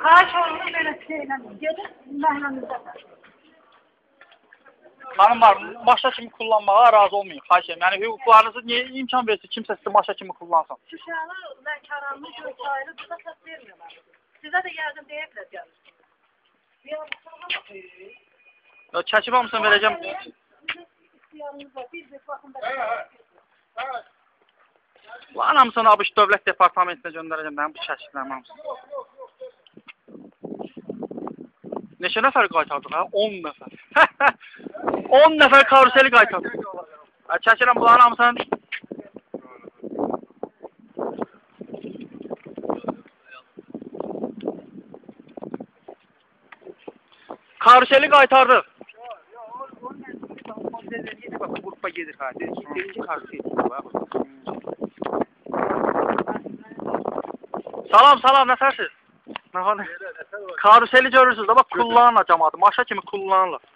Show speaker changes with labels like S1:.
S1: Xahiş olunur belə şeylə. Gedin, məhnənizdə.
S2: Xanımlar, maşa kimi kullanmağa razı olmayın. Xahiş edirəm. Yəni hüquqlarınızı niyə imkan versin kimsə sizi maşa kimi kullansın?
S1: Şuşalı, Lənkəranlı, Göyçaylı burada səs vermiyorlar. Sizə də yəqin deyiblər gəlir.
S2: Çəkib hamısını verəcəm. Lan hamısını ABŞ Dövlət Departamentinə göndərəcəm. Mənim bu çəkiklərim hamısını. Neçə nəfər qaytardıq ha? 10 nəfər. 10 nəfər karuseli qaytardıq. Çəkirəm bunların hamısını. Karuseli qaytardıq.
S3: Qrupa gedir ha. Birinci karusel.
S2: Salam, salam, nəfərsiz? Karuseli görürsünüz, bak kullanırlar cəmaatı, maşa kimi kullanırlar.